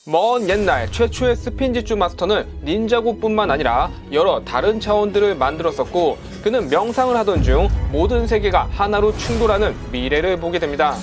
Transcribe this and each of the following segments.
먼 옛날 최초의 스핀지주 마스터는 닌자고뿐만 아니라 여러 다른 차원들을 만들었었고, 그는 명상을 하던 중 모든 세계가 하나로 충돌하는 미래를 보게 됩니다.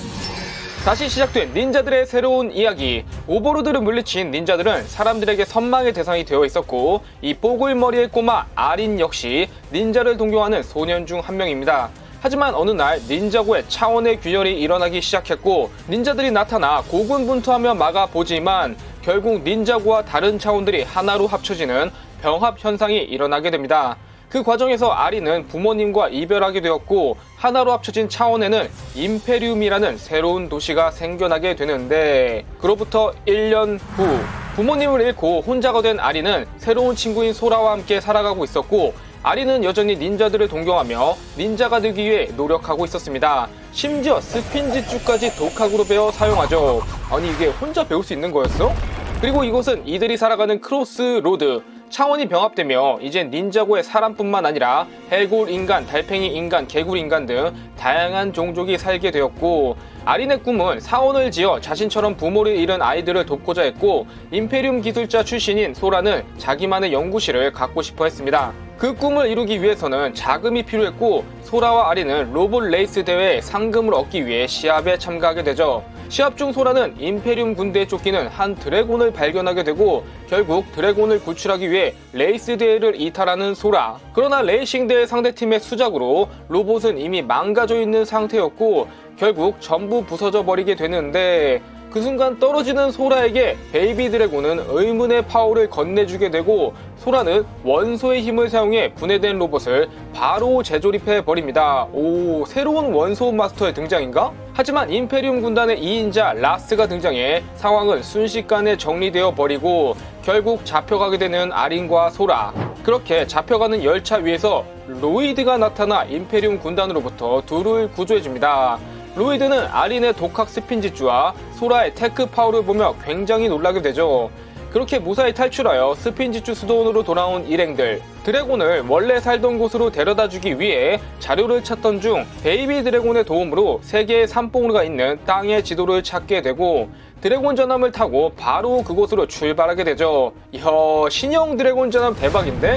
다시 시작된 닌자들의 새로운 이야기. 오버로드를 물리친 닌자들은 사람들에게 선망의 대상이 되어 있었고, 이 뽀글머리의 꼬마 아린 역시 닌자를 동경하는 소년 중 한 명입니다. 하지만 어느 날 닌자고의 차원의 균열이 일어나기 시작했고, 닌자들이 나타나 고군분투하며 막아보지만 결국 닌자고와 다른 차원들이 하나로 합쳐지는 병합 현상이 일어나게 됩니다. 그 과정에서 아린은 부모님과 이별하게 되었고, 하나로 합쳐진 차원에는 임페리움이라는 새로운 도시가 생겨나게 되는데, 그로부터 1년 후 부모님을 잃고 혼자가 된 아린은 새로운 친구인 소라와 함께 살아가고 있었고, 아린은 여전히 닌자들을 동경하며 닌자가 되기 위해 노력하고 있었습니다. 심지어 스핀지주까지 독학으로 배워 사용하죠. 아니, 이게 혼자 배울 수 있는 거였어? 그리고 이곳은 이들이 살아가는 크로스로드. 차원이 병합되며 이젠 닌자고의 사람뿐만 아니라 해골 인간, 달팽이 인간, 개굴 인간 등 다양한 종족이 살게 되었고, 아린의 꿈은 사원을 지어 자신처럼 부모를 잃은 아이들을 돕고자 했고, 임페리움 기술자 출신인 소라는 자기만의 연구실을 갖고 싶어 했습니다. 그 꿈을 이루기 위해서는 자금이 필요했고, 소라와 아린은 로봇 레이스 대회에 상금을 얻기 위해 시합에 참가하게 되죠. 시합 중 소라는 임페리움 군대에 쫓기는 한 드래곤을 발견하게 되고, 결국 드래곤을 구출하기 위해 레이스 대회를 이탈하는 소라. 그러나 레이싱 대회 상대팀의 수작으로 로봇은 이미 망가져 있는 상태였고, 결국 전부 부서져 버리게 되는데, 그 순간 떨어지는 소라에게 베이비 드래곤은 의문의 파워를 건네주게 되고, 소라는 원소의 힘을 사용해 분해된 로봇을 바로 재조립해 버립니다. 오, 새로운 원소 마스터의 등장인가? 하지만 임페리움 군단의 2인자 라스가 등장해 상황은 순식간에 정리되어 버리고, 결국 잡혀가게 되는 아린과 소라. 그렇게 잡혀가는 열차 위에서 로이드가 나타나 임페리움 군단으로부터 둘을 구조해줍니다. 로이드는 아린의 독학 스핀지주와 소라의 테크 파워를 보며 굉장히 놀라게 되죠. 그렇게 무사히 탈출하여 스핀지주 수도원으로 돌아온 일행들. 드래곤을 원래 살던 곳으로 데려다주기 위해 자료를 찾던 중 베이비 드래곤의 도움으로 세계의 산봉우리가 있는 땅의 지도를 찾게 되고, 드래곤 전함을 타고 바로 그곳으로 출발하게 되죠. 이야, 신형 드래곤 전함 대박인데?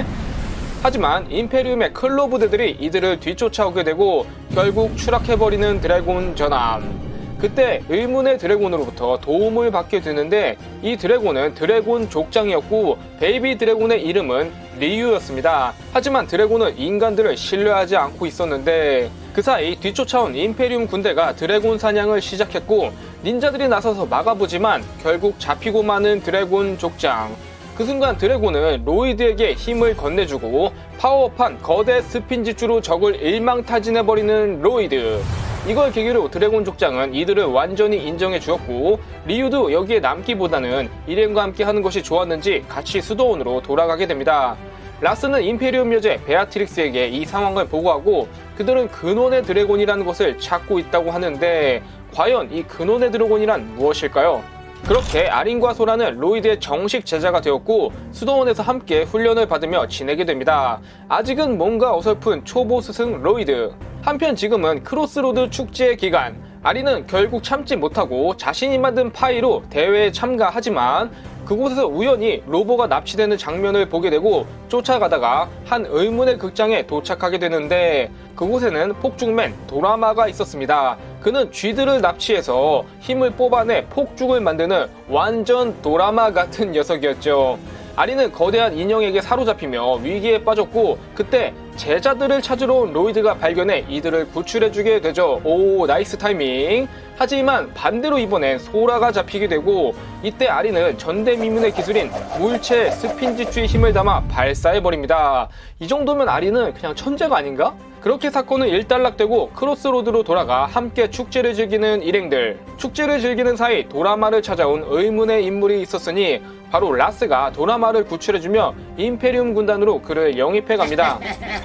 하지만 임페리움의 클로 부대들이 이들을 뒤쫓아오게 되고 결국 추락해버리는 드래곤 전함. 그때 의문의 드래곤으로부터 도움을 받게 되는데, 이 드래곤은 드래곤 족장이었고 베이비 드래곤의 이름은 리유였습니다. 하지만 드래곤은 인간들을 신뢰하지 않고 있었는데, 그 사이 뒤쫓아온 임페리움 군대가 드래곤 사냥을 시작했고, 닌자들이 나서서 막아보지만 결국 잡히고 마는 드래곤 족장. 그 순간 드래곤은 로이드에게 힘을 건네주고 파워업한 거대 스핀지주로 적을 일망타진해버리는 로이드. 이걸 계기로 드래곤 족장은 이들을 완전히 인정해 주었고, 리유도 여기에 남기보다는 일행과 함께 하는 것이 좋았는지 같이 수도원으로 돌아가게 됩니다. 라스는 임페리움 여제 베아트릭스에게 이 상황을 보고하고, 그들은 근원의 드래곤이라는 것을 찾고 있다고 하는데, 과연 이 근원의 드래곤이란 무엇일까요? 그렇게 아린과 소라는 로이드의 정식 제자가 되었고 수도원에서 함께 훈련을 받으며 지내게 됩니다. 아직은 뭔가 어설픈 초보 스승 로이드. 한편 지금은 크로스로드 축제 기간. 아린은 결국 참지 못하고 자신이 만든 파이로 대회에 참가하지만, 그곳에서 우연히 로보가 납치되는 장면을 보게 되고 쫓아가다가 한 의문의 극장에 도착하게 되는데, 그곳에는 폭죽맨 도라마가 있었습니다. 그는 쥐들을 납치해서 힘을 뽑아내 폭죽을 만드는 완전 도라마 같은 녀석이었죠. 아린은 거대한 인형에게 사로잡히며 위기에 빠졌고, 그때 제자들을 찾으러 온 로이드가 발견해 이들을 구출해주게 되죠. 오, 나이스 타이밍. 하지만 반대로 이번엔 소라가 잡히게 되고, 이때 아린은 전대미문의 기술인 물체 스핀지주의 힘을 담아 발사해버립니다. 이 정도면 아린은 그냥 천재가 아닌가? 그렇게 사건은 일단락되고 크로스로드로 돌아가 함께 축제를 즐기는 일행들. 축제를 즐기는 사이 도라마를 찾아온 의문의 인물이 있었으니 바로 라스가 도라마를 구출해주며 임페리움 군단으로 그를 영입해갑니다.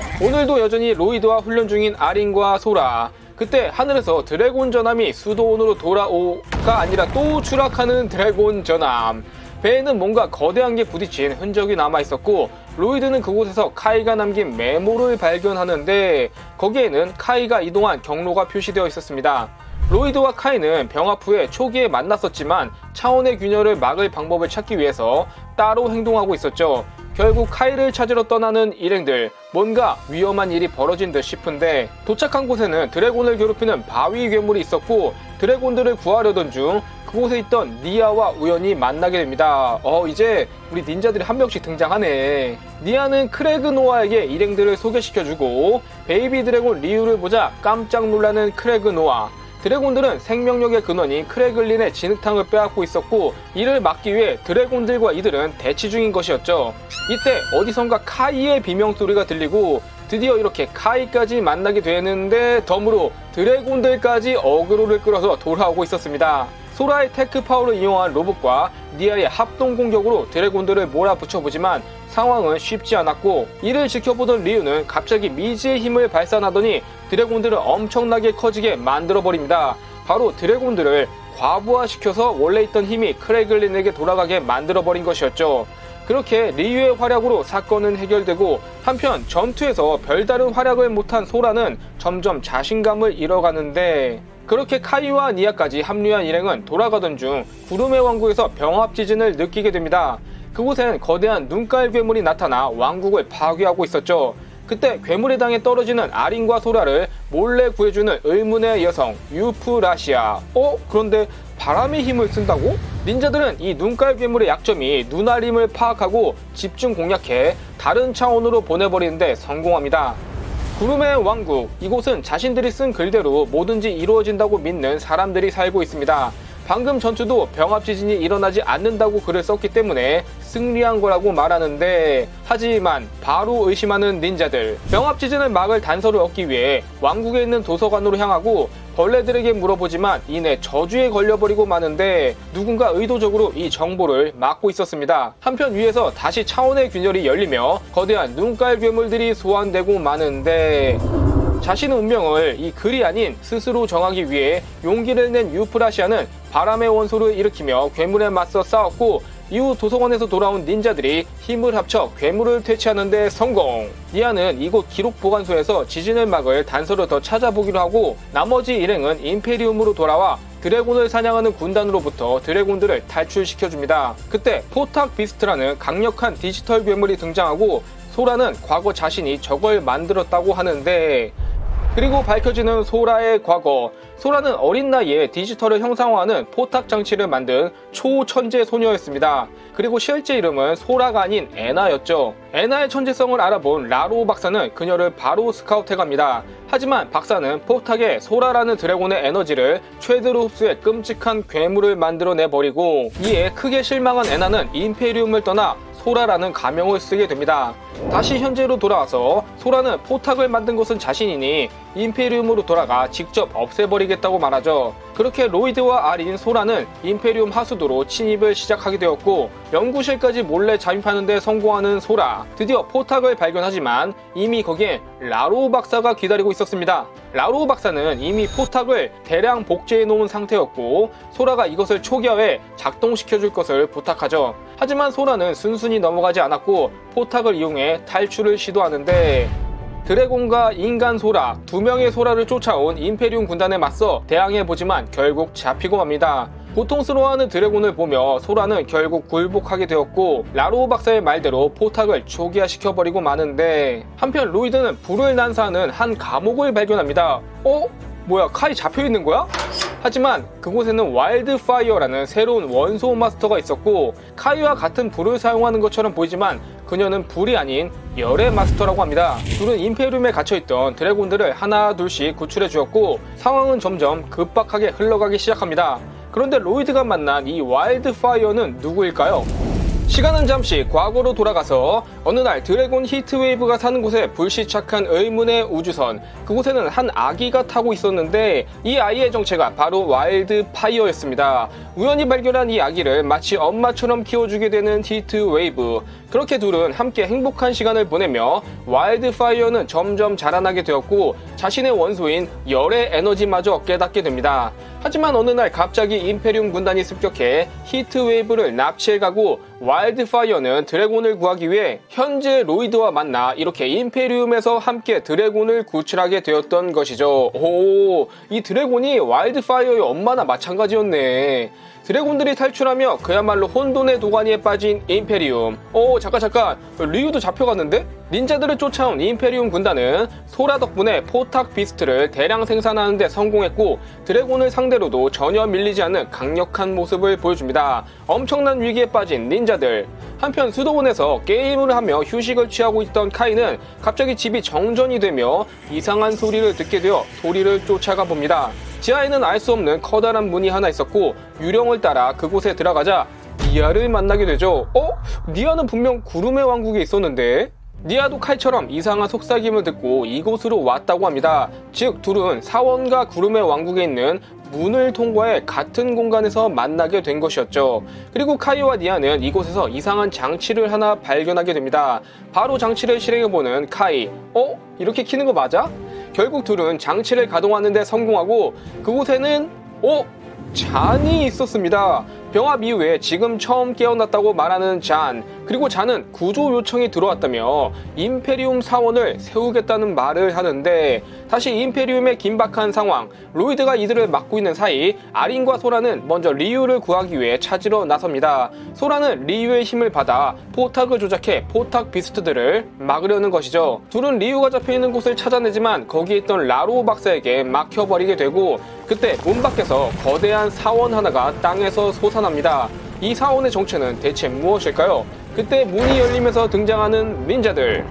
오늘도 여전히 로이드와 훈련 중인 아린과 소라. 그때 하늘에서 드래곤 전함이 수도원으로 돌아오가 아니라 또 추락하는 드래곤 전함. 배에는 뭔가 거대한 게 부딪힌 흔적이 남아있었고, 로이드는 그곳에서 카이가 남긴 메모를 발견하는데, 거기에는 카이가 이동한 경로가 표시되어 있었습니다. 로이드와 카이는 병합 후에 초기에 만났었지만 차원의 균열을 막을 방법을 찾기 위해서 따로 행동하고 있었죠. 결국 카이를 찾으러 떠나는 일행들, 뭔가 위험한 일이 벌어진 듯 싶은데 도착한 곳에는 드래곤을 괴롭히는 바위 괴물이 있었고 드래곤들을 구하려던 중 그곳에 있던 니아와 우연히 만나게 됩니다. 이제 우리 닌자들이 한 명씩 등장하네. 니아는 크레그 노아에게 일행들을 소개시켜주고 베이비 드래곤 리우를 보자 깜짝 놀라는 크레그 노아. 드래곤들은 생명력의 근원인 크레글린의 진흙탕을 빼앗고 있었고 이를 막기 위해 드래곤들과 이들은 대치 중인 것이었죠. 이때 어디선가 카이의 비명소리가 들리고 드디어 이렇게 카이까지 만나게 되는데 덤으로 드래곤들까지 어그로를 끌어서 돌아오고 있었습니다. 소라의 테크 파워를 이용한 로봇과 니아의 합동 공격으로 드래곤들을 몰아붙여보지만 상황은 쉽지 않았고 이를 지켜보던 리우는 갑자기 미지의 힘을 발산하더니 드래곤들을 엄청나게 커지게 만들어버립니다. 바로 드래곤들을 과부하시켜서 원래 있던 힘이 크레글린에게 돌아가게 만들어버린 것이었죠. 그렇게 리우의 활약으로 사건은 해결되고 한편 전투에서 별다른 활약을 못한 소라는 점점 자신감을 잃어가는데 그렇게 카이와 니아까지 합류한 일행은 돌아가던 중 구름의 왕국에서 병합 지진을 느끼게 됩니다. 그곳엔 거대한 눈깔 괴물이 나타나 왕국을 파괴하고 있었죠. 그때 괴물의 당에 떨어지는 아린과 소라를 몰래 구해주는 의문의 여성 유프라시아. 그런데 바람의 힘을 쓴다고? 닌자들은 이 눈깔 괴물의 약점이 눈알임을 파악하고 집중 공략해 다른 차원으로 보내버리는데 성공합니다. 구름의 왕국, 이곳은 자신들이 쓴 글대로 뭐든지 이루어진다고 믿는 사람들이 살고 있습니다. 방금 전투도 병합 지진이 일어나지 않는다고 글을 썼기 때문에 승리한 거라고 말하는데 하지만 바로 의심하는 닌자들. 병합 지진을 막을 단서를 얻기 위해 왕국에 있는 도서관으로 향하고 벌레들에게 물어보지만 이내 저주에 걸려버리고 마는데 누군가 의도적으로 이 정보를 막고 있었습니다. 한편 위에서 다시 차원의 균열이 열리며 거대한 눈깔 괴물들이 소환되고 마는데 자신의 운명을 이 글이 아닌 스스로 정하기 위해 용기를 낸 유프라시아는 바람의 원소를 일으키며 괴물에 맞서 싸웠고 이후 도서관에서 돌아온 닌자들이 힘을 합쳐 괴물을 퇴치하는 데 성공. 니아는 이곳 기록 보관소에서 지진을 막을 단서를 더 찾아보기로 하고 나머지 일행은 임페리움으로 돌아와 드래곤을 사냥하는 군단으로부터 드래곤들을 탈출시켜줍니다. 그때 포탁 비스트라는 강력한 디지털 괴물이 등장하고 소라는 과거 자신이 저걸 만들었다고 하는데 그리고 밝혀지는 소라의 과거. 소라는 어린 나이에 디지털을 형상화하는 포탁 장치를 만든 초천재 소녀였습니다. 그리고 실제 이름은 소라가 아닌 애나였죠. 애나의 천재성을 알아본 라로 박사는 그녀를 바로 스카우트해갑니다. 하지만 박사는 포탁에 소라라는 드래곤의 에너지를 최대로 흡수해 끔찍한 괴물을 만들어내버리고 이에 크게 실망한 애나는 임페리움을 떠나 소라라는 가명을 쓰게 됩니다. 다시 현재로 돌아와서 소라는 포탁을 만든 것은 자신이니 임페리움으로 돌아가 직접 없애버리겠다고 말하죠. 그렇게 로이드와 아린, 소라는 임페리움 하수도로 침입을 시작하게 되었고 연구실까지 몰래 잠입하는 데 성공하는 소라. 드디어 포탁을 발견하지만 이미 거기에 라로 박사가 기다리고 있었습니다. 라로 박사는 이미 포탁을 대량 복제해 놓은 상태였고 소라가 이것을 초기화해 작동시켜줄 것을 부탁하죠. 하지만 소라는 순순히 넘어가지 않았고 포탁을 이용해 탈출을 시도하는데 드래곤과 인간 소라, 두 명의 소라를 쫓아온 임페리움 군단에 맞서 대항해보지만 결국 잡히고 맙니다. 고통스러워하는 드래곤을 보며 소라는 결국 굴복하게 되었고 라로 박사의 말대로 포탁을 초기화시켜버리고 마는데 한편 로이드는 불을 난사하는 한 감옥을 발견합니다. 뭐야, 카이 잡혀있는 거야? 하지만 그곳에는 와일드파이어라는 새로운 원소 마스터가 있었고 카이와 같은 불을 사용하는 것처럼 보이지만 그녀는 불이 아닌 열의 마스터라고 합니다. 둘은 임페리움에 갇혀있던 드래곤들을 하나 둘씩 구출해 주었고 상황은 점점 급박하게 흘러가기 시작합니다. 그런데 로이드가 만난 이 와일드파이어는 누구일까요? 시간은 잠시 과거로 돌아가서 어느 날 드래곤 히트웨이브가 사는 곳에 불시착한 의문의 우주선, 그곳에는 한 아기가 타고 있었는데 이 아이의 정체가 바로 와일드파이어였습니다. 우연히 발견한 이 아기를 마치 엄마처럼 키워주게 되는 히트웨이브. 그렇게 둘은 함께 행복한 시간을 보내며 와일드파이어는 점점 자라나게 되었고 자신의 원소인 열의 에너지마저 깨닫게 됩니다. 하지만 어느 날 갑자기 임페리움 군단이 습격해 히트웨이브를 납치해가고 와일드파이어는 드래곤을 구하기 위해 현재 로이드와 만나 이렇게 임페리움에서 함께 드래곤을 구출하게 되었던 것이죠. 오, 이 드래곤이 와일드파이어의 엄마나 마찬가지였네. 드래곤들이 탈출하며 그야말로 혼돈의 도가니에 빠진 임페리움. 잠깐 리우도 잡혀갔는데? 닌자들을 쫓아온 임페리움 군단은 소라 덕분에 포탁 비스트를 대량 생산하는 데 성공했고 드래곤을 상대로도 전혀 밀리지 않는 강력한 모습을 보여줍니다. 엄청난 위기에 빠진 닌자들. 한편 수도원에서 게임을 하며 휴식을 취하고 있던 카이는 갑자기 집이 정전이 되며 이상한 소리를 듣게 되어 소리를 쫓아가 봅니다. 지하에는 알 수 없는 커다란 문이 하나 있었고 유령을 따라 그곳에 들어가자 니아를 만나게 되죠. 니아는 분명 구름의 왕국에 있었는데? 니아도 카이처럼 이상한 속삭임을 듣고 이곳으로 왔다고 합니다. 즉 둘은 사원과 구름의 왕국에 있는 문을 통과해 같은 공간에서 만나게 된 것이었죠. 그리고 카이와 니아는 이곳에서 이상한 장치를 하나 발견하게 됩니다. 바로 장치를 실행해보는 카이. 이렇게 키는 거 맞아? 결국 둘은 장치를 가동하는 데 성공하고 그곳에는 잔이 있었습니다. 병합 이후에 지금 처음 깨어났다고 말하는 잔, 그리고 잔은 구조 요청이 들어왔다며 임페리움 사원을 세우겠다는 말을 하는데 다시 임페리움의 긴박한 상황, 로이드가 이들을 막고 있는 사이 아린과 소라는 먼저 리유를 구하기 위해 찾으러 나섭니다. 소라는 리유의 힘을 받아 포탁을 조작해 포탁 비스트들을 막으려는 것이죠. 둘은 리유가 잡혀있는 곳을 찾아내지만 거기에 있던 라로 박사에게 막혀버리게 되고 그때 문 밖에서 거대한 사원 하나가 땅에서 솟아납니다. 이 사원의 정체는 대체 무엇일까요? 그때 문이 열리면서 등장하는 닌자들.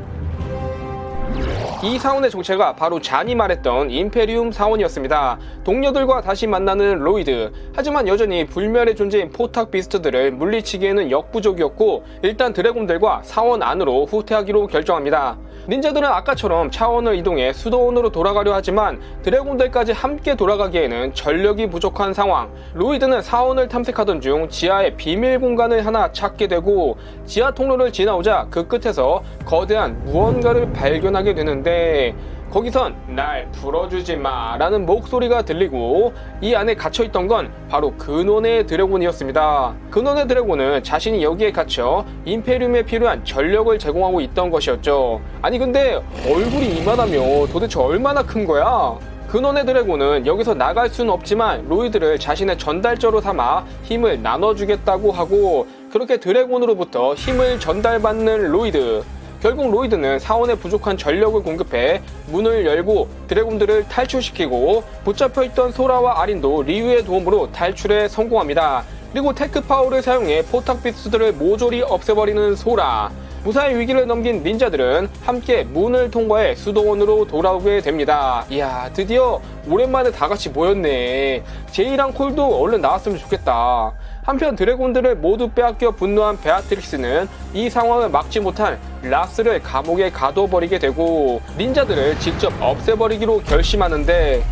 이 사원의 정체가 바로 잔이 말했던 임페리움 사원이었습니다. 동료들과 다시 만나는 로이드. 하지만 여전히 불멸의 존재인 포탁 비스트들을 물리치기에는 역부족이었고 일단 드래곤들과 사원 안으로 후퇴하기로 결정합니다. 닌자들은 아까처럼 차원을 이동해 수도원으로 돌아가려 하지만 드래곤들까지 함께 돌아가기에는 전력이 부족한 상황. 로이드는 사원을 탐색하던 중 지하의 비밀 공간을 하나 찾게 되고 지하 통로를 지나오자 그 끝에서 거대한 무언가를 발견하게 되는데 거기선 날 풀어주지 마 라는 목소리가 들리고 이 안에 갇혀있던 건 바로 근원의 드래곤이었습니다. 근원의 드래곤은 자신이 여기에 갇혀 임페리움에 필요한 전력을 제공하고 있던 것이었죠. 아니 근데 얼굴이 이만하며 도대체 얼마나 큰 거야? 근원의 드래곤은 여기서 나갈 수는 없지만 로이드를 자신의 전달자로 삼아 힘을 나눠주겠다고 하고 그렇게 드래곤으로부터 힘을 전달받는 로이드. 결국 로이드는 사원에 부족한 전력을 공급해 문을 열고 드래곤들을 탈출시키고 붙잡혀있던 소라와 아린도 리유의 도움으로 탈출에 성공합니다. 그리고 테크 파워를 사용해 포탁 비스트들을 모조리 없애버리는 소라. 무사히 위기를 넘긴 닌자들은 함께 문을 통과해 수도원으로 돌아오게 됩니다. 이야, 드디어 오랜만에 다같이 모였네. 제이랑 콜도 얼른 나왔으면 좋겠다. 한편 드래곤들을 모두 빼앗겨 분노한 베아트릭스는 이 상황을 막지 못한 라스를 감옥에 가둬버리게 되고 닌자들을 직접 없애버리기로 결심하는데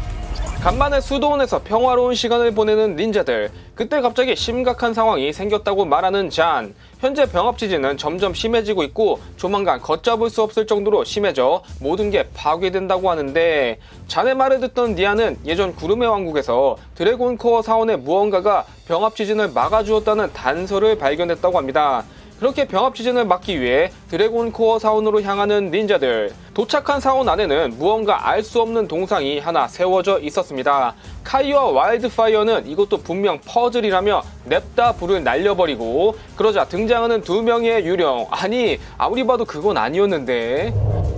간만에 수도원에서 평화로운 시간을 보내는 닌자들. 그때 갑자기 심각한 상황이 생겼다고 말하는 잔. 현재 병합 지진은 점점 심해지고 있고 조만간 걷잡을 수 없을 정도로 심해져 모든 게 파괴된다고 하는데 잔의 말을 듣던 니아는 예전 구름의 왕국에서 드래곤 코어 사원의 무언가가 병합 지진을 막아주었다는 단서를 발견했다고 합니다. 그렇게 병합 지진을 막기 위해 드래곤 코어 사원으로 향하는 닌자들. 도착한 사원 안에는 무언가 알 수 없는 동상이 하나 세워져 있었습니다. 카이와 와일드파이어는 이것도 분명 퍼즐이라며 냅다 불을 날려버리고 그러자 등장하는 두 명의 유령. 아니 아무리 봐도 그건 아니었는데.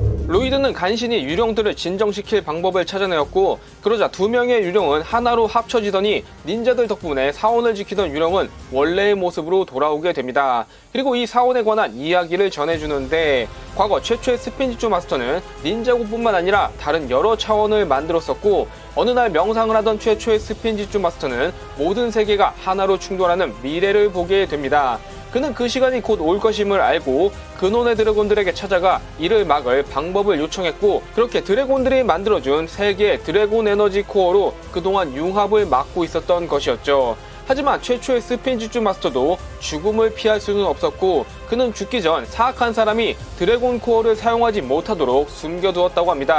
로이드는 간신히 유령들을 진정시킬 방법을 찾아내었고 그러자 두 명의 유령은 하나로 합쳐지더니 닌자들 덕분에 사원을 지키던 유령은 원래의 모습으로 돌아오게 됩니다. 그리고 이 사원에 관한 이야기를 전해주는데 과거 최초의 스핀지주 마스터는 닌자고뿐만 아니라 다른 여러 차원을 만들었었고 어느 날 명상을 하던 최초의 스핀지주 마스터는 모든 세계가 하나로 충돌하는 미래를 보게 됩니다. 그는 그 시간이 곧 올 것임을 알고 근원의 드래곤들에게 찾아가 이를 막을 방법을 요청했고 그렇게 드래곤들이 만들어준 세 개의 드래곤 에너지 코어로 그동안 융합을 막고 있었던 것이었죠. 하지만 최초의 스핀지주 마스터도 죽음을 피할 수는 없었고 그는 죽기 전 사악한 사람이 드래곤 코어를 사용하지 못하도록 숨겨두었다고 합니다.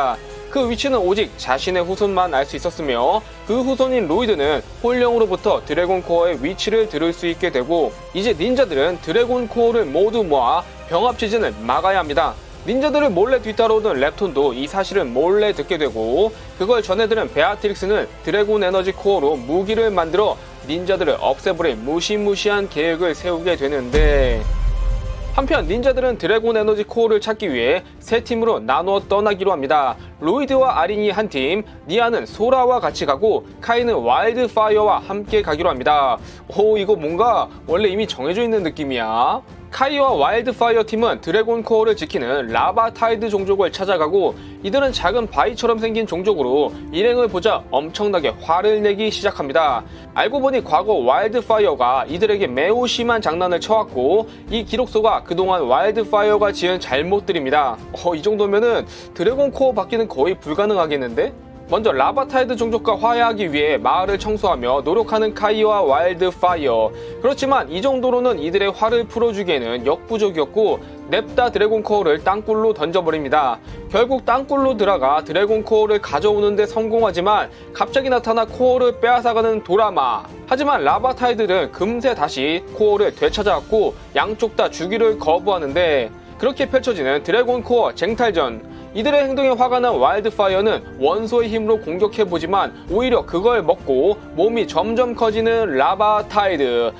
그 위치는 오직 자신의 후손만 알 수 있었으며 그 후손인 로이드는 홀령으로부터 드래곤 코어의 위치를 들을 수 있게 되고 이제 닌자들은 드래곤 코어를 모두 모아 병합 지진을 막아야 합니다. 닌자들을 몰래 뒤따라오던 랩톤도 이 사실을 몰래 듣게 되고 그걸 전해들은 베아트릭스는 드래곤 에너지 코어로 무기를 만들어 닌자들을 없애버릴 무시무시한 계획을 세우게 되는데 한편 닌자들은 드래곤 에너지 코어를 찾기 위해 세 팀으로 나누어 떠나기로 합니다. 로이드와 아린이 한 팀, 니아는 소라와 같이 가고 카이는 와일드 파이어와 함께 가기로 합니다. 오, 이거 뭔가 원래 이미 정해져 있는 느낌이야. 카이와 와일드 파이어 팀은 드래곤 코어를 지키는 라바 타이드 종족을 찾아가고 이들은 작은 바위처럼 생긴 종족으로 일행을 보자 엄청나게 화를 내기 시작합니다. 알고 보니 과거 와일드 파이어가 이들에게 매우 심한 장난을 쳐왔고 이 기록소가 그동안 와일드 파이어가 지은 잘못들입니다. 이 정도면은 드래곤 코어 받기는 거의 불가능하겠는데? 먼저 라바타이드 종족과 화해하기 위해 마을을 청소하며 노력하는 카이와 와일드 파이어. 그렇지만 이 정도로는 이들의 화를 풀어주기에는 역부족이었고 냅다 드래곤 코어를 땅굴로 던져버립니다. 결국 땅굴로 들어가 드래곤 코어를 가져오는데 성공하지만 갑자기 나타나 코어를 빼앗아가는 도라마. 하지만 라바타이드는 금세 다시 코어를 되찾아왔고 양쪽 다 주기를 거부하는데 그렇게 펼쳐지는 드래곤 코어 쟁탈전. 이들의 행동에 화가 난 와일드파이어는 원소의 힘으로 공격해보지만 오히려 그걸 먹고 몸이 점점 커지는 라바타이드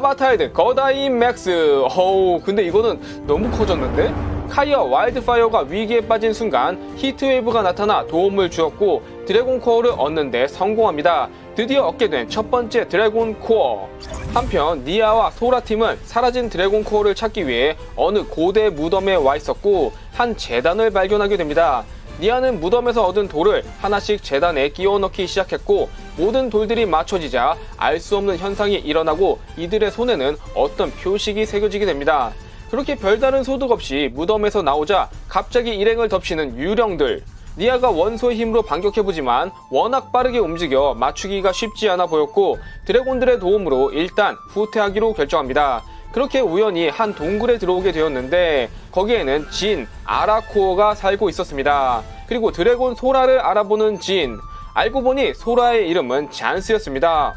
거다인 맥스. 근데 이거는 너무 커졌는데? 카이와 와일드파이어가 위기에 빠진 순간 히트웨이브가 나타나 도움을 주었고 드래곤 코어를 얻는데 성공합니다. 드디어 얻게 된 첫 번째 드래곤 코어. 한편 니아와 소라 팀은 사라진 드래곤 코어를 찾기 위해 어느 고대 무덤에 와 있었고 한 재단을 발견하게 됩니다. 니아는 무덤에서 얻은 돌을 하나씩 재단에 끼워 넣기 시작했고 모든 돌들이 맞춰지자 알 수 없는 현상이 일어나고 이들의 손에는 어떤 표식이 새겨지게 됩니다. 그렇게 별다른 소득 없이 무덤에서 나오자 갑자기 일행을 덮치는 유령들. 니아가 원소의 힘으로 반격해보지만 워낙 빠르게 움직여 맞추기가 쉽지 않아 보였고 드래곤들의 도움으로 일단 후퇴하기로 결정합니다. 그렇게 우연히 한 동굴에 들어오게 되었는데 거기에는 진, 아라코어가 살고 있었습니다. 그리고 드래곤 소라를 알아보는 진. 알고 보니 소라의 이름은 잔스였습니다.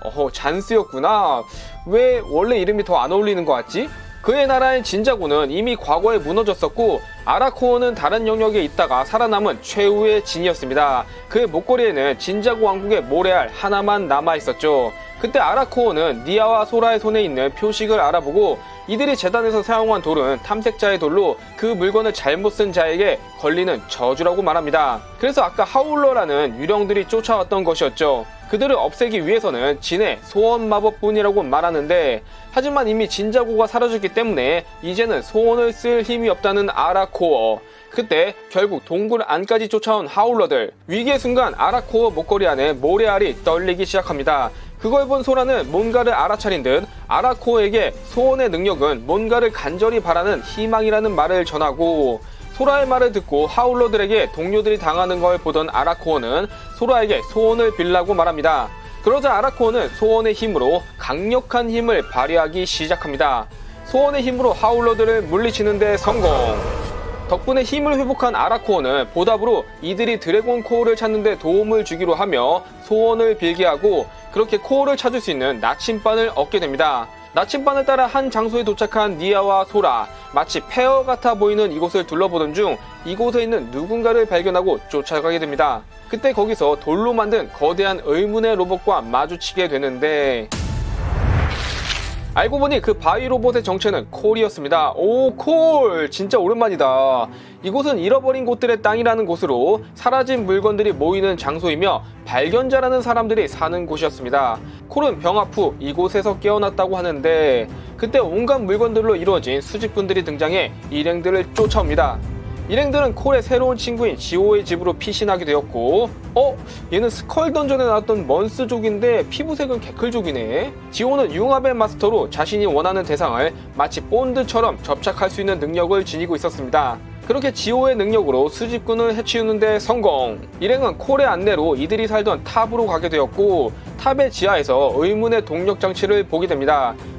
잔스였구나. 왜 원래 이름이 더 안 어울리는 것 같지? 그의 나라인 진자고는 이미 과거에 무너졌었고 아라코어는 다른 영역에 있다가 살아남은 최후의 진이었습니다. 그의 목걸이에는 진자고 왕국의 모래알 하나만 남아있었죠. 그때 아라코어는 니아와 소라의 손에 있는 표식을 알아보고 이들이 재단에서 사용한 돌은 탐색자의 돌로 그 물건을 잘못 쓴 자에게 걸리는 저주라고 말합니다. 그래서 아까 하울러라는 유령들이 쫓아왔던 것이었죠. 그들을 없애기 위해서는 진의 소원 마법뿐이라고 말하는데 하지만 이미 진자고가 사라졌기 때문에 이제는 소원을 쓸 힘이 없다는 아라코어. 그때 결국 동굴 안까지 쫓아온 하울러들. 위기의 순간 아라코어 목걸이 안에 모래알이 떨리기 시작합니다. 그걸 본 소라는 뭔가를 알아차린 듯 아라코어에게 소원의 능력은 뭔가를 간절히 바라는 희망이라는 말을 전하고 소라의 말을 듣고 하울러들에게 동료들이 당하는 걸 보던 아라코어는 소라에게 소원을 빌라고 말합니다. 그러자 아라코어는 소원의 힘으로 강력한 힘을 발휘하기 시작합니다. 소원의 힘으로 하울러들을 물리치는데 성공! 덕분에 힘을 회복한 아라코어는 보답으로 이들이 드래곤 코어를 찾는 데 도움을 주기로 하며 소원을 빌게 하고 그렇게 코어를 찾을 수 있는 나침반을 얻게 됩니다. 나침반을 따라 한 장소에 도착한 니아와 소라. 마치 폐허 같아 보이는 이곳을 둘러보던 중 이곳에 있는 누군가를 발견하고 쫓아가게 됩니다. 그때 거기서 돌로 만든 거대한 의문의 로봇과 마주치게 되는데 알고 보니 그 바위 로봇의 정체는 콜이었습니다. 오, 콜! 진짜 오랜만이다. 이곳은 잃어버린 곳들의 땅이라는 곳으로 사라진 물건들이 모이는 장소이며 발견자라는 사람들이 사는 곳이었습니다. 콜은 병합 후 이곳에서 깨어났다고 하는데 그때 온갖 물건들로 이루어진 수집꾼들이 등장해 일행들을 쫓아옵니다. 일행들은 콜의 새로운 친구인 지오의 집으로 피신하게 되었고 얘는 스컬 던전에 나왔던 먼스족인데 피부색은 개클족이네. 지오는 융합의 마스터로 자신이 원하는 대상을 마치 본드처럼 접착할 수 있는 능력을 지니고 있었습니다. 그렇게 지오의 능력으로 수집꾼을 해치우는데 성공! 일행은 콜의 안내로 이들이 살던 탑으로 가게 되었고 탑의 지하에서 의문의 동력 장치를 보게 됩니다.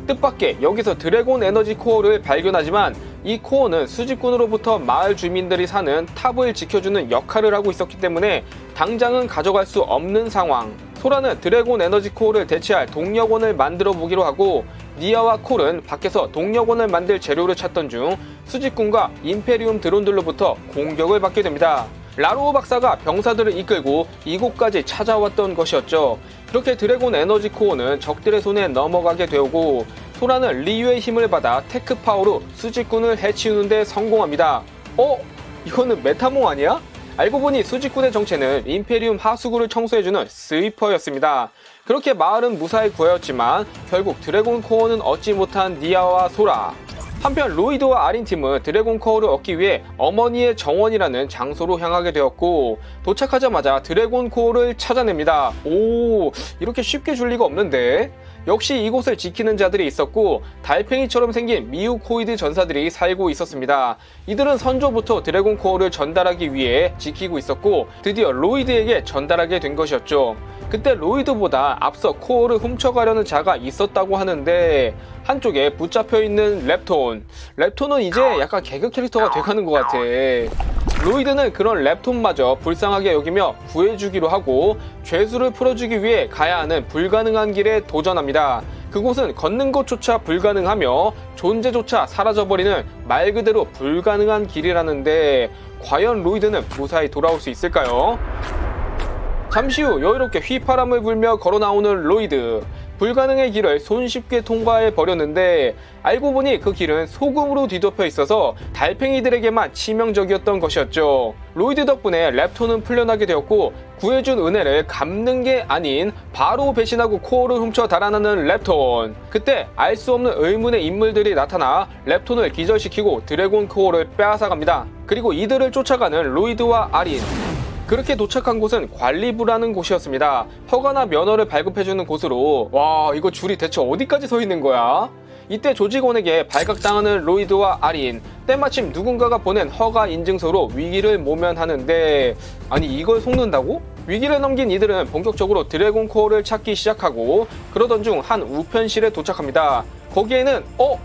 뜻밖의 여기서 드래곤 에너지 코어를 발견하지만 이 코어는 수집군으로부터 마을 주민들이 사는 탑을 지켜주는 역할을 하고 있었기 때문에 당장은 가져갈 수 없는 상황. 소라는 드래곤 에너지 코어를 대체할 동력원을 만들어 보기로 하고 니아와 콜은 밖에서 동력원을 만들 재료를 찾던 중 수집군과 임페리움 드론들로부터 공격을 받게 됩니다. 라로우 박사가 병사들을 이끌고 이곳까지 찾아왔던 것이었죠. 그렇게 드래곤 에너지 코어는 적들의 손에 넘어가게 되고 소라는 리유의 힘을 받아 테크 파워로 수집군을 해치우는 데 성공합니다. 이거는 메타몽 아니야? 알고 보니 수집군의 정체는 임페리움 하수구를 청소해주는 스위퍼였습니다. 그렇게 마을은 무사히 구하였지만 결국 드래곤 코어는 얻지 못한 니아와 소라. 한편 로이드와 아린 팀은 드래곤 코어를 얻기 위해 어머니의 정원이라는 장소로 향하게 되었고 도착하자마자 드래곤 코어를 찾아냅니다. 이렇게 쉽게 줄 리가 없는데? 역시 이곳을 지키는 자들이 있었고 달팽이처럼 생긴 미우코이드 전사들이 살고 있었습니다. 이들은 선조부터 드래곤 코어를 전달하기 위해 지키고 있었고 드디어 로이드에게 전달하게 된 것이었죠. 그때 로이드보다 앞서 코어를 훔쳐가려는 자가 있었다고 하는데 한쪽에 붙잡혀 있는 랩톤은 이제 약간 개그 캐릭터가 돼가는 것 같아. 로이드는 그런 랩톤마저 불쌍하게 여기며 구해주기로 하고 죄수를 풀어주기 위해 가야 하는 불가능한 길에 도전합니다. 그곳은 걷는 것조차 불가능하며 존재조차 사라져버리는 말 그대로 불가능한 길이라는데 과연 로이드는 무사히 돌아올 수 있을까요? 잠시 후 여유롭게 휘파람을 불며 걸어 나오는 로이드. 불가능의 길을 손쉽게 통과해 버렸는데 알고 보니 그 길은 소금으로 뒤덮여 있어서 달팽이들에게만 치명적이었던 것이었죠. 로이드 덕분에 랩톤은 풀려나게 되었고 구해준 은혜를 갚는 게 아닌 바로 배신하고 코어를 훔쳐 달아나는 랩톤. 그때 알 수 없는 의문의 인물들이 나타나 랩톤을 기절시키고 드래곤 코어를 빼앗아갑니다. 그리고 이들을 쫓아가는 로이드와 아린. 그렇게 도착한 곳은 관리부라는 곳이었습니다. 허가나 면허를 발급해주는 곳으로. 와, 이거 줄이 대체 어디까지 서 있는 거야? 이때 조직원에게 발각당하는 로이드와 아린. 때마침 누군가가 보낸 허가 인증서로 위기를 모면하는데 아니 이걸 속는다고? 위기를 넘긴 이들은 본격적으로 드래곤 코어를 찾기 시작하고 그러던 중 한 우편실에 도착합니다. 거기에는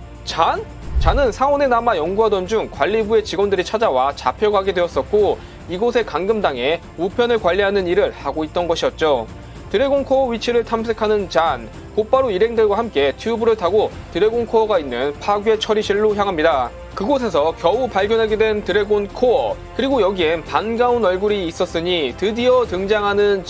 잔은 사원에 남아 연구하던 중 관리부의 직원들이 찾아와 잡혀가게 되었었고 이곳에 감금당해 우편을 관리하는 일을 하고 있던 것이었죠. 드래곤 코어 위치를 탐색하는 잔, 곧바로 일행들과 함께 튜브를 타고 드래곤 코어가 있는 파괴 처리실로 향합니다. 그곳에서 겨우 발견하게 된 드래곤 코어, 그리고 여기엔 반가운 얼굴이 있었으니 드디어 등장하는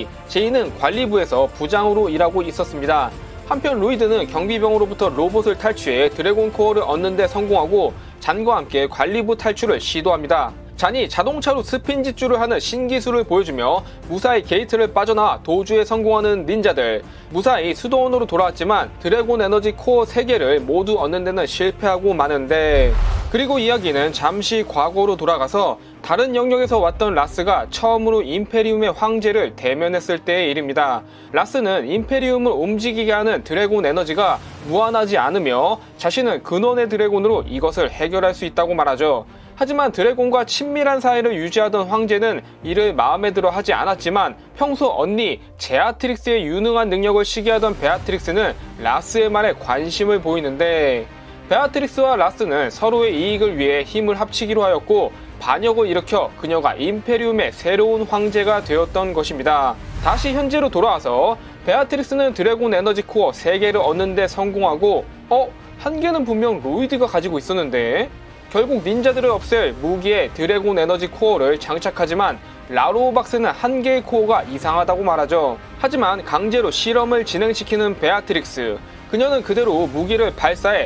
제이는 관리부에서 부장으로 일하고 있었습니다. 한편 로이드는 경비병으로부터 로봇을 탈취해 드래곤 코어를 얻는 데 성공하고 잔과 함께 관리부 탈출을 시도합니다. 잔이 자동차로 스핀짓줄을 하는 신기술을 보여주며 무사히 게이트를 빠져나와 도주에 성공하는 닌자들. 무사히 수도원으로 돌아왔지만 드래곤 에너지 코어 3개를 모두 얻는 데는 실패하고 마는데 그리고 이야기는 잠시 과거로 돌아가서 다른 영역에서 왔던 라스가 처음으로 임페리움의 황제를 대면했을 때의 일입니다. 라스는 임페리움을 움직이게 하는 드래곤 에너지가 무한하지 않으며 자신은 근원의 드래곤으로 이것을 해결할 수 있다고 말하죠. 하지만 드래곤과 친밀한 사이를 유지하던 황제는 이를 마음에 들어 하지 않았지만 평소 언니 제아트릭스의 유능한 능력을 시기하던 베아트릭스는 라스의 말에 관심을 보이는데 베아트릭스와 라스는 서로의 이익을 위해 힘을 합치기로 하였고 반역을 일으켜 그녀가 임페리움의 새로운 황제가 되었던 것입니다. 다시 현재로 돌아와서 베아트릭스는 드래곤 에너지 코어 3개를 얻는 데 성공하고 한 개는 분명 로이드가 가지고 있었는데 결국 닌자들을 없앨 무기에 드래곤 에너지 코어를 장착하지만 라로우 박스는 한 개의 코어가 이상하다고 말하죠. 하지만 강제로 실험을 진행시키는 베아트릭스. 그녀는 그대로 무기를 발사해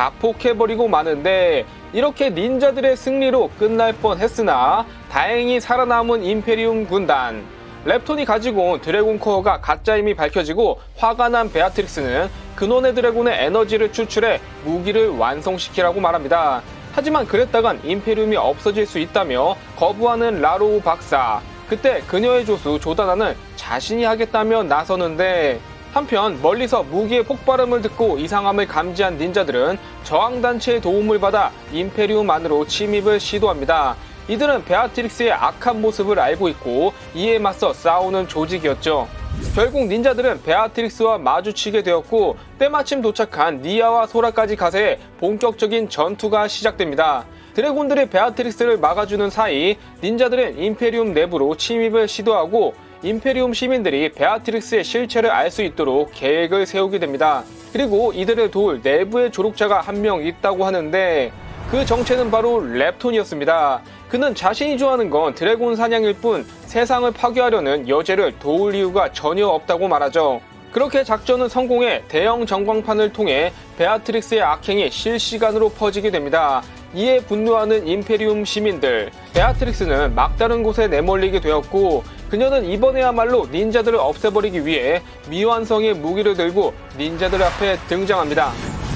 자폭해버리고 마는데 이렇게 닌자들의 승리로 끝날 뻔했으나 다행히 살아남은 임페리움 군단. 랩톤이 가지고 온 드래곤 코어가 가짜임이 밝혀지고 화가 난 베아트릭스는 근원의 드래곤의 에너지를 추출해 무기를 완성시키라고 말합니다. 하지만 그랬다간 임페리움이 없어질 수 있다며 거부하는 라로우 박사. 그때 그녀의 조수 조다나는 자신이 하겠다며 나서는데 한편 멀리서 무기의 폭발음을 듣고 이상함을 감지한 닌자들은 저항단체의 도움을 받아 임페리움 안으로 침입을 시도합니다. 이들은 베아트릭스의 악한 모습을 알고 있고 이에 맞서 싸우는 조직이었죠. 결국 닌자들은 베아트릭스와 마주치게 되었고 때마침 도착한 니아와 소라까지 가세해 본격적인 전투가 시작됩니다. 드래곤들이 베아트릭스를 막아주는 사이 닌자들은 임페리움 내부로 침입을 시도하고 임페리움 시민들이 베아트릭스의 실체를 알 수 있도록 계획을 세우게 됩니다. 그리고 이들을 도울 내부의 조력자가 한 명 있다고 하는데 그 정체는 바로 렙톤이었습니다. 그는 자신이 좋아하는 건 드래곤 사냥일 뿐 세상을 파괴하려는 여제를 도울 이유가 전혀 없다고 말하죠. 그렇게 작전은 성공해 대형 전광판을 통해 베아트릭스의 악행이 실시간으로 퍼지게 됩니다. 이에 분노하는 임페리움 시민들, 베아트릭스는 막다른 곳에 내몰리게 되었고 그녀는 이번에야말로 닌자들을 없애버리기 위해 미완성의 무기를 들고 닌자들 앞에 등장합니다.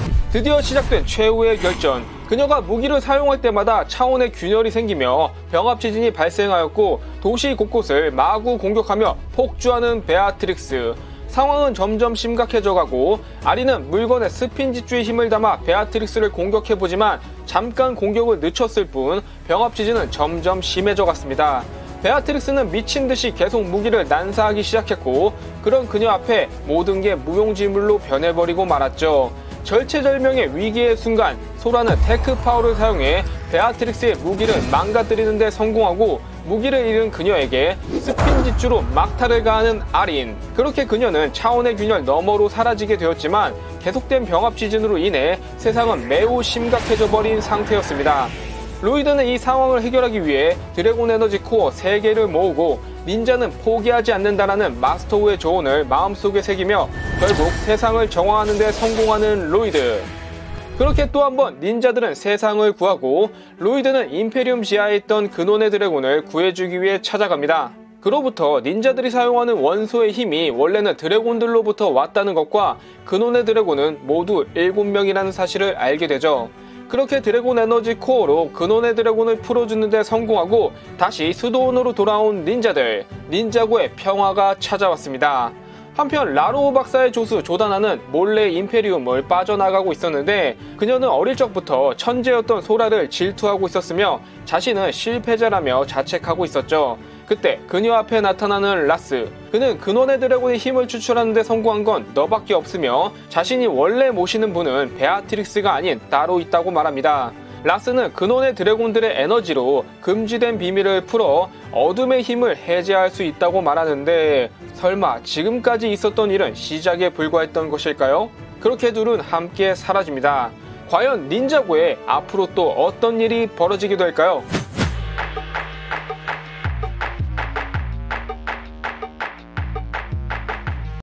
드디어 시작된 최후의 결전. 그녀가 무기를 사용할 때마다 차원의 균열이 생기며 병합 지진이 발생하였고 도시 곳곳을 마구 공격하며 폭주하는 베아트릭스. 상황은 점점 심각해져가고 아리는 물건에 스핀지주의 힘을 담아 베아트릭스를 공격해보지만 잠깐 공격을 늦췄을 뿐 병합 지진은 점점 심해져갔습니다. 베아트릭스는 미친듯이 계속 무기를 난사하기 시작했고 그런 그녀 앞에 모든 게 무용지물로 변해버리고 말았죠. 절체절명의 위기의 순간 소라는 테크 파워를 사용해 베아트릭스의 무기를 망가뜨리는 데 성공하고 무기를 잃은 그녀에게 스핀지주로 막타를 가하는 아린. 그렇게 그녀는 차원의 균열 너머로 사라지게 되었지만 계속된 병합 지진으로 인해 세상은 매우 심각해져 버린 상태였습니다. 로이드는 이 상황을 해결하기 위해 드래곤 에너지 코어 3개를 모으고 닌자는 포기하지 않는다라는 마스터우의 조언을 마음속에 새기며 결국 세상을 정화하는 데 성공하는 로이드. 그렇게 또 한 번 닌자들은 세상을 구하고 로이드는 임페리움 지하에 있던 근원의 드래곤을 구해주기 위해 찾아갑니다. 그로부터 닌자들이 사용하는 원소의 힘이 원래는 드래곤들로부터 왔다는 것과 근원의 드래곤은 모두 7명이라는 사실을 알게 되죠. 그렇게 드래곤 에너지 코어로 근원의 드래곤을 풀어주는 데 성공하고 다시 수도원으로 돌아온 닌자들. 닌자고의 평화가 찾아왔습니다. 한편 라로우 박사의 조수 조다나는 몰래 임페리움을 빠져나가고 있었는데 그녀는 어릴 적부터 천재였던 소라를 질투하고 있었으며 자신은 실패자라며 자책하고 있었죠. 그때 그녀 앞에 나타나는 라스. 그는 근원의 드래곤의 힘을 추출하는 데 성공한 건 너밖에 없으며 자신이 원래 모시는 분은 베아트릭스가 아닌 따로 있다고 말합니다. 라스는 근원의 드래곤들의 에너지로 금지된 비밀을 풀어 어둠의 힘을 해제할 수 있다고 말하는데 설마 지금까지 있었던 일은 시작에 불과했던 것일까요? 그렇게 둘은 함께 사라집니다. 과연 닌자고에 앞으로 또 어떤 일이 벌어지게 될까요?